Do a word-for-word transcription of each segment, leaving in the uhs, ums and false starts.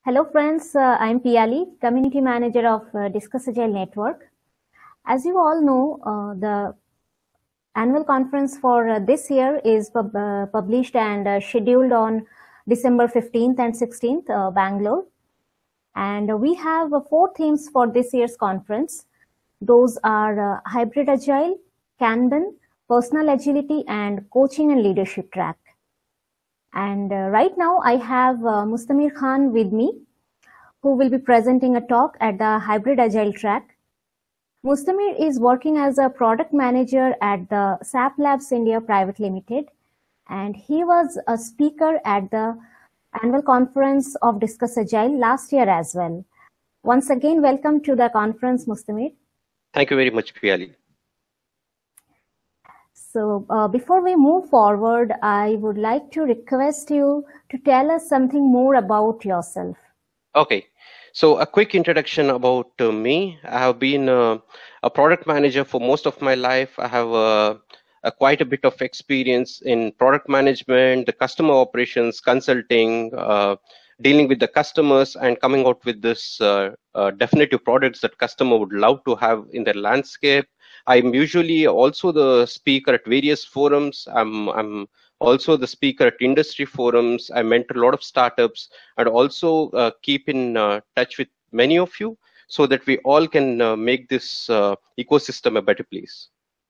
Hello friends, uh, I'm Piali, Community Manager of uh, DiscussAgile Network. As you all know, uh, the annual conference for uh, this year is pub uh, published and uh, scheduled on December fifteenth and sixteenth, uh, Bangalore. And we have uh, four themes for this year's conference. Those are uh, Hybrid Agile, Kanban, Personal Agility, and Coaching and Leadership track. And uh, right now I have uh, Mustameer Khan with me, who will be presenting a talk at the Hybrid Agile track. Mustameer is working as a product manager at the S A P Labs India Private Limited, and he was a speaker at the annual conference of DiscussAgile last year as well. Once again, welcome to the conference, Mustameer. Thank you very much, Piali. So uh, before we move forward, I would like to request you to tell us something more about yourself. Okay, so a quick introduction about uh, me. I have been uh, a product manager for most of my life. I have uh, a quite a bit of experience in product management, the customer operations, consulting, uh, dealing with the customers, and coming out with this uh, uh, definitive products that customer would love to have in their landscape. I'm usually also the speaker at various forums. I'm, I'm also the speaker at industry forums. I mentor a lot of startups and also uh, keep in uh, touch with many of you so that we all can uh, make this uh, ecosystem a better place.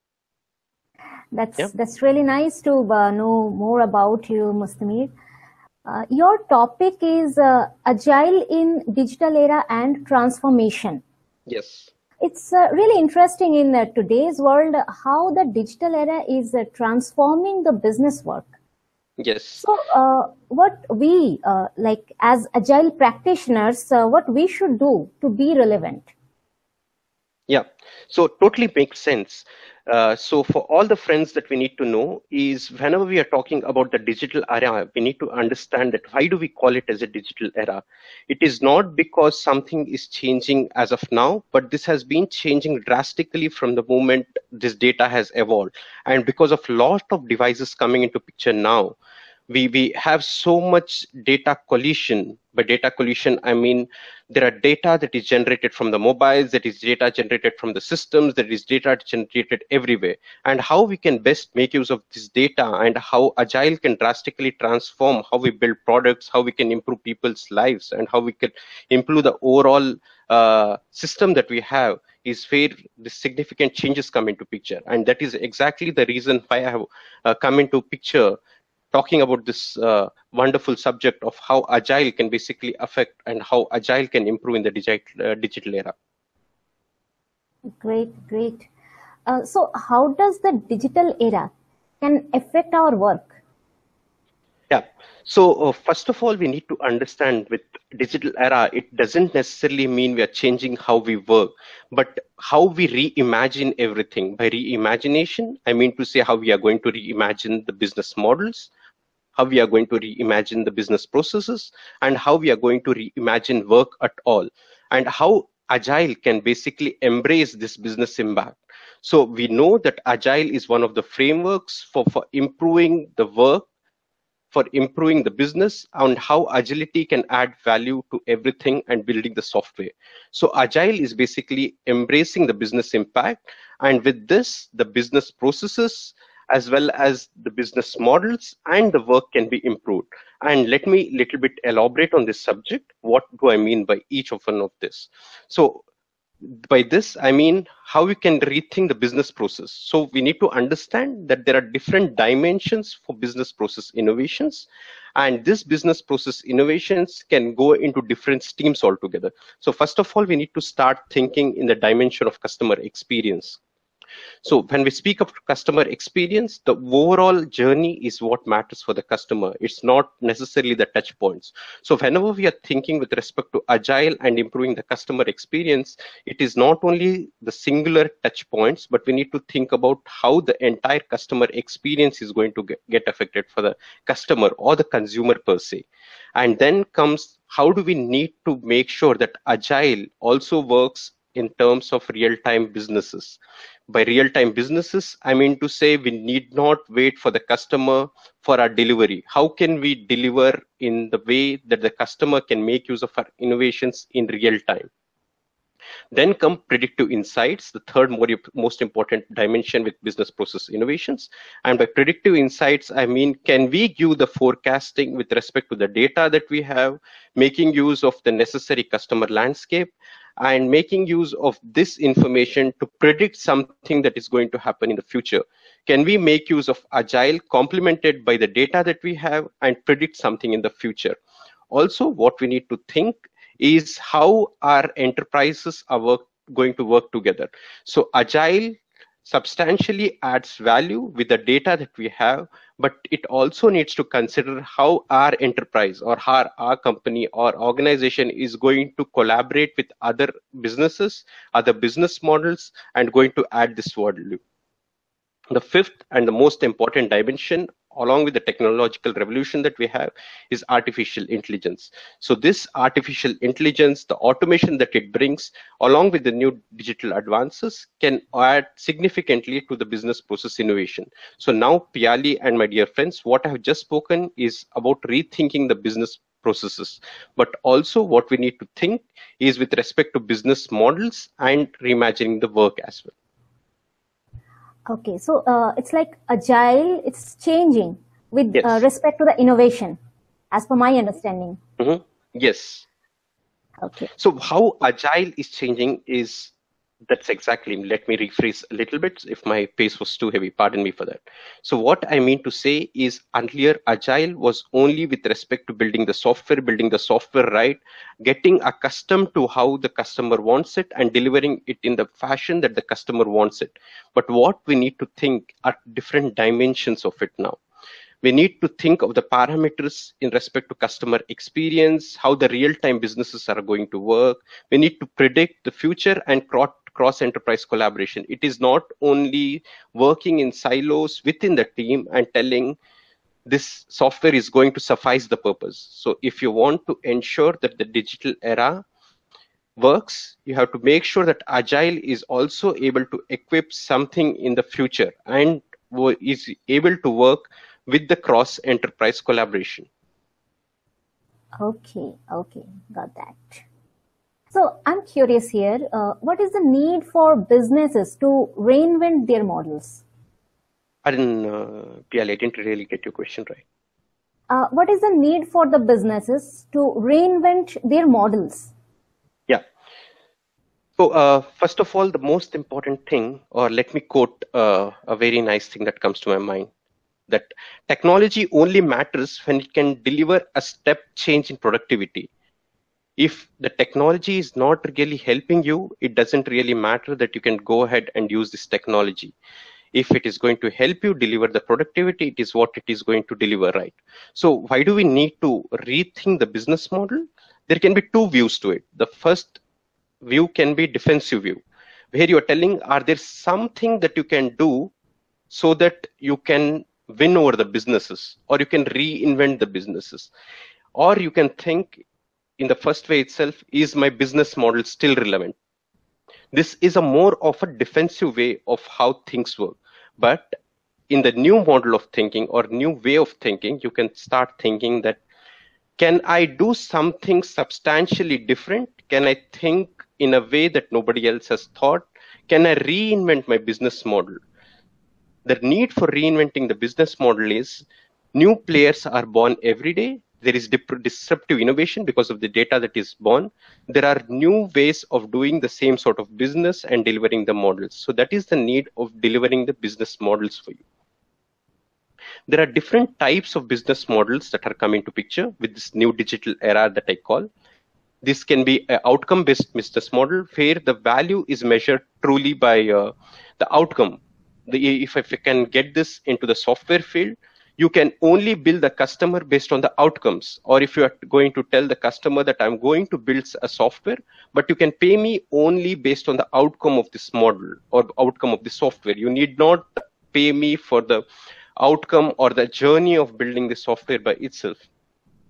That's, yeah. that's really nice to uh, know more about you, Mustameer. Uh, your topic is uh, Agile in Digital Era and Transformation. Yes. It's uh, really interesting in uh, today's world how the digital era is uh, transforming the business work. Yes. So uh, what we, uh, like as Agile practitioners, uh, what we should do to be relevant? Yeah, so totally makes sense. Uh, so for all the friends that we need to know is whenever we are talking about the digital era, we need to understand that why do we call it as a digital era? It is not because something is changing as of now, but this has been changing drastically from the moment this data has evolved. And because of lot of devices coming into picture now, we, we have so much data collision. By data collision, I mean there are data that is generated from the mobiles, that is data generated from the systems, that is data generated everywhere. And how we can best make use of this data and how Agile can drastically transform how we build products, how we can improve people's lives, and how we can improve the overall uh, system that we have is where the significant changes come into picture. And that is exactly the reason why I have uh, come into picture talking about this uh, wonderful subject of how Agile can basically affect and how Agile can improve in the digital, uh, digital era. Great, great. Uh, so how does the digital era can affect our work? Yeah, so uh, first of all, we need to understand with digital era, it doesn't necessarily mean we are changing how we work, but how we reimagine everything. By reimagination, I mean to say how we are going to reimagine the business models, how we are going to reimagine the business processes, and how we are going to reimagine work at all, and how Agile can basically embrace this business impact. So we know that Agile is one of the frameworks for, for improving the work, for improving the business, and how agility can add value to everything and building the software. So Agile is basically embracing the business impact, and with this, the business processes as well as the business models and the work can be improved. And let me little bit elaborate on this subject. What do I mean by each of one of this? So by this, I mean how we can rethink the business process. So we need to understand that there are different dimensions for business process innovations, and this business process innovations can go into different streams altogether. So first of all, we need to start thinking in the dimension of customer experience. So when we speak of customer experience, the overall journey is what matters for the customer. It's not necessarily the touch points. So whenever we are thinking with respect to Agile and improving the customer experience, it is not only the singular touch points, but we need to think about how the entire customer experience is going to get, get affected for the customer or the consumer per se. And then comes how do we need to make sure that Agile also works in terms of real-time businesses. By real-time businesses, I mean to say we need not wait for the customer for our delivery. How can we deliver in the way that the customer can make use of our innovations in real time? Then come predictive insights, the third more, most important dimension with business process innovations. And by predictive insights, I mean, can we give the forecasting with respect to the data that we have, making use of the necessary customer landscape, and making use of this information to predict something that is going to happen in the future? Can we make use of Agile complemented by the data that we have and predict something in the future? Also, what we need to think is how our enterprises are work, going to work together. So Agile substantially adds value with the data that we have, but it also needs to consider how our enterprise or how our company or organization is going to collaborate with other businesses, other business models, and going to add this value. The fifth and the most important dimension, along with the technological revolution that we have, is artificial intelligence. So this artificial intelligence, the automation that it brings, along with the new digital advances, can add significantly to the business process innovation. So now, Piali and my dear friends, what I have just spoken is about rethinking the business processes, but also what we need to think is with respect to business models and reimagining the work as well. Okay, so uh, it's like Agile, it's changing with Yes. uh, respect to the innovation, as per my understanding. Mm-hmm. Yes. Okay. So how Agile is changing is, that's exactly, let me rephrase a little bit. If my pace was too heavy, pardon me for that. So what I mean to say is, earlier Agile was only with respect to building the software, building the software right, getting accustomed to how the customer wants it and delivering it in the fashion that the customer wants it. But what we need to think are different dimensions of it now. We need to think of the parameters in respect to customer experience, how the real-time businesses are going to work. We need to predict the future and cross-enterprise collaboration. It is not only working in silos within the team and telling this software is going to suffice the purpose. So if you want to ensure that the digital era works, you have to make sure that Agile is also able to equip something in the future and is able to work with the cross-enterprise collaboration. Okay, okay, got that. So I'm curious here, uh, what is the need for businesses to reinvent their models? I didn't, uh, Piali, I didn't really get your question right. Uh, what is the need for the businesses to reinvent their models? Yeah. So uh, first of all, the most important thing, or let me quote uh, a very nice thing that comes to my mind, that technology only matters when it can deliver a step change in productivity. If the technology is not really helping you, it doesn't really matter that you can go ahead and use this technology. If it is going to help you deliver the productivity, it is what it is going to deliver, right? So why do we need to rethink the business model? There can be two views to it. The first view can be defensive view, where you're telling, are there something that you can do so that you can win over the businesses, or you can reinvent the businesses? Or you can think in the first way itself, is my business model still relevant? This is a more of a defensive way of how things work. But in the new model of thinking or new way of thinking, you can start thinking that, can I do something substantially different? Can I think in a way that nobody else has thought? Can I reinvent my business model? The need for reinventing the business model is, new players are born every day. There is disruptive innovation because of the data that is born. There are new ways of doing the same sort of business and delivering the models. So that is the need of delivering the business models for you. There are different types of business models that are coming to picture with this new digital era that I call. This can be an outcome-based business model where the value is measured truly by uh, the outcome. The, if, if you can get this into the software field, you can only build the customer based on the outcomes. Or if you are going to tell the customer that I'm going to build a software, but you can pay me only based on the outcome of this model or outcome of the software. You need not pay me for the outcome or the journey of building the software by itself.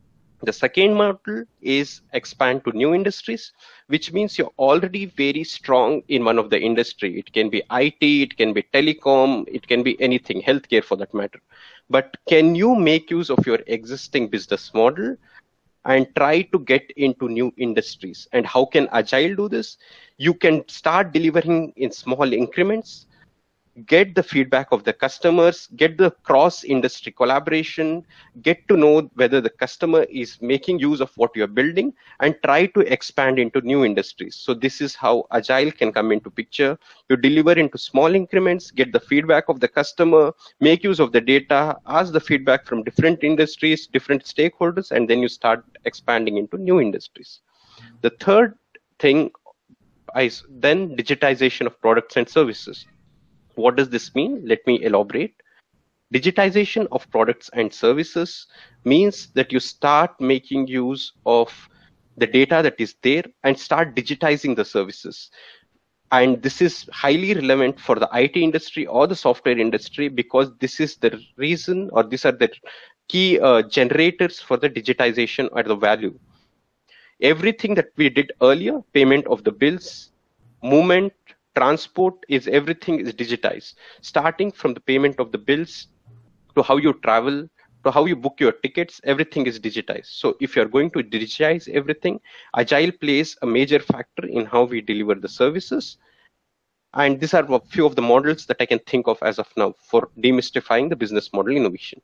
The second model is expand to new industries, which means you're already very strong in one of the industry. It can be I T, it can be telecom, it can be anything, healthcare for that matter. But can you make use of your existing business model and try to get into new industries? And how can Agile do this? You can start delivering in small increments, get the feedback of the customers, get the cross-industry collaboration, get to know whether the customer is making use of what you're building, and try to expand into new industries. So this is how Agile can come into picture. You deliver into small increments, get the feedback of the customer, make use of the data, ask the feedback from different industries, different stakeholders, and then you start expanding into new industries. The third thing is then digitization of products and services. What does this mean? Let me elaborate. Digitization of products and services means that you start making use of the data that is there and start digitizing the services. And this is highly relevant for the I T industry or the software industry, because this is the reason, or these are the key uh, generators for the digitization or the value. Everything that we did earlier, payment of the bills, movement, transport, is everything is digitized, starting from the payment of the bills to how you travel to how you book your tickets. Everything is digitized. So if you're going to digitize everything, Agile plays a major factor in how we deliver the services. And these are a few of the models that I can think of as of now for demystifying the business model innovation.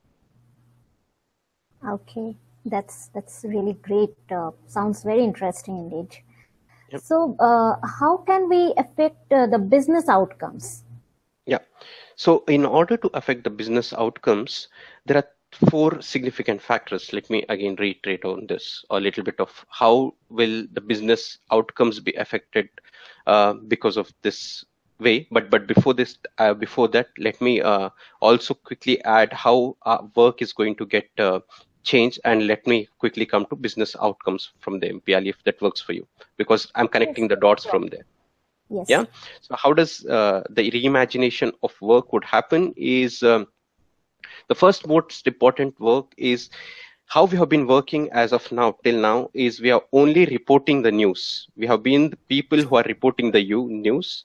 Okay, that's that's really great. Uh, sounds very interesting indeed. Yep. So, uh, how can we affect uh, the business outcomes? Yeah. So in order to affect the business outcomes, there are four significant factors. Let me again reiterate on this a little bit of how will the business outcomes be affected uh, because of this way. But but before this, uh, before that, let me uh, also quickly add how our work is going to get uh, changed, and let me quickly come to business outcomes from them, Piali, if that works for you, because I'm connecting Yes, the dots sure. from there. Yes. Yeah. So how does uh, the reimagination of work would happen is um, the first most important work is how we have been working as of now till now is we are only reporting the news. We have been the people who are reporting the news,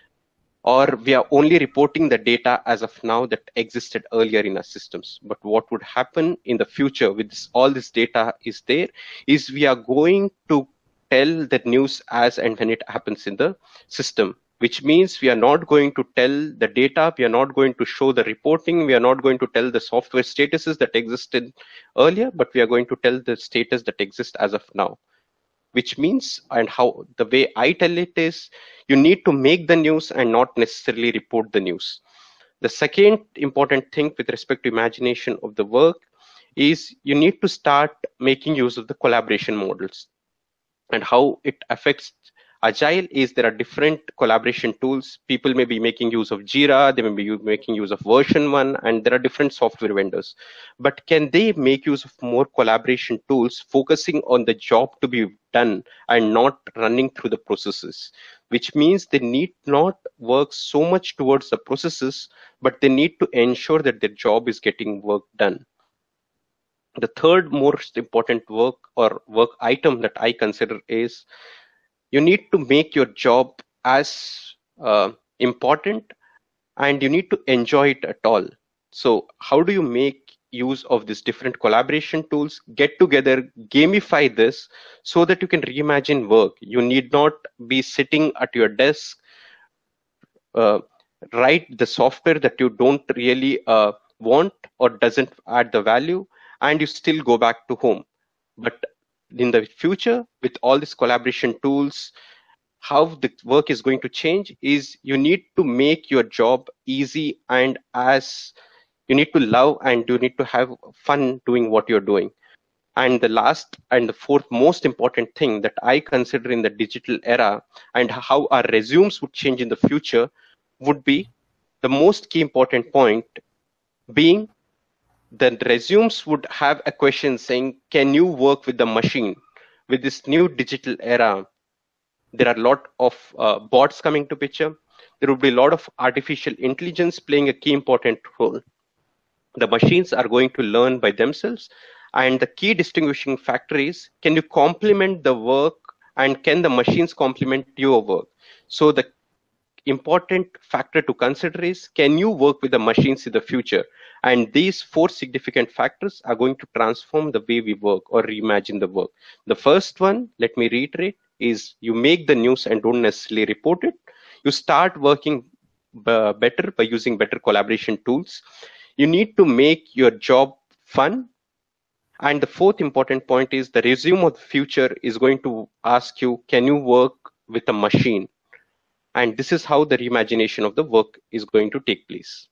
or we are only reporting the data as of now that existed earlier in our systems. But what would happen in the future with this, all this data is there, is we are going to tell the news as and when it happens in the system, which means we are not going to tell the data, we are not going to show the reporting, we are not going to tell the software statuses that existed earlier, but we are going to tell the status that exists as of now. Which means, and how the way I tell it is, you need to make the news and not necessarily report the news. The second important thing with respect to imagination of the work is you need to start making use of the collaboration models. And how it affects Agile is there are different collaboration tools. People may be making use of Jira, they may be making use of version one, and there are different software vendors. But can they make use of more collaboration tools focusing on the job to be done and not running through the processes? Which means they need not work so much towards the processes, but they need to ensure that their job is getting work done. The third most important work or work item that I consider is you need to make your job as uh, important, and you need to enjoy it at all. So how do you make use of these different collaboration tools, get together, gamify this so that you can reimagine work? You need not be sitting at your desk, uh, write the software that you don't really uh, want or doesn't add the value, and you still go back to home. But in the future, with all these collaboration tools, how the work is going to change is you need to make your job easy, and as you need to love and you need to have fun doing what you're doing. And the last and the fourth most important thing that I consider in the digital era and how our resumes would change in the future would be the most key important point being the resumes would have a question saying, can you work with the machine? With this new digital era, there are a lot of uh, bots coming to picture. There will be a lot of artificial intelligence playing a key important role. The machines are going to learn by themselves, And the key distinguishing factor is, can you complement the work and can the machines complement your work? So the important factor to consider is, can you work with the machines in the future? And these four significant factors are going to transform the way we work or reimagine the work. The first one, let me reiterate, is you make the news and don't necessarily report it. You start working b- better by using better collaboration tools. You need to make your job fun. And the fourth important point is, the resume of the future is going to ask you, can you work with a machine? And this is how the reimagination of the work is going to take place.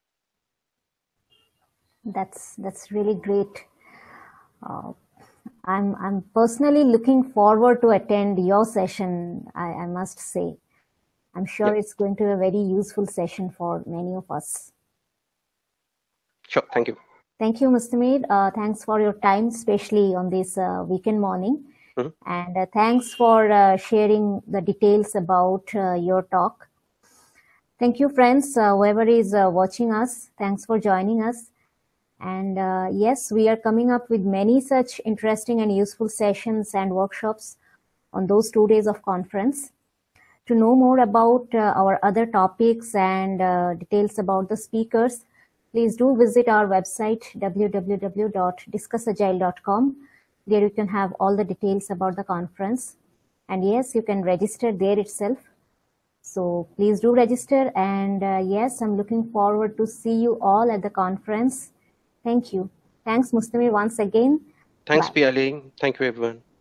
That's that's really great. Uh, I'm I'm personally looking forward to attend your session. I, I must say, I'm sure Yeah. it's going to be a very useful session for many of us. Sure. Thank you. Thank you, Mustameer. Uh, thanks for your time, especially on this uh, weekend morning. Mm-hmm. And uh, thanks for uh, sharing the details about uh, your talk. Thank you, friends, uh, whoever is uh, watching us. Thanks for joining us. And uh, yes, we are coming up with many such interesting and useful sessions and workshops on those two days of conference. To know more about uh, our other topics and uh, details about the speakers, please do visit our website, w w w dot discuss agile dot com. There you can have all the details about the conference. And yes, you can register there itself. So please do register. And uh, yes, I'm looking forward to see you all at the conference. Thank you. Thanks, Mustameer, once again. Thanks, Bye. Piali. Thank you, everyone.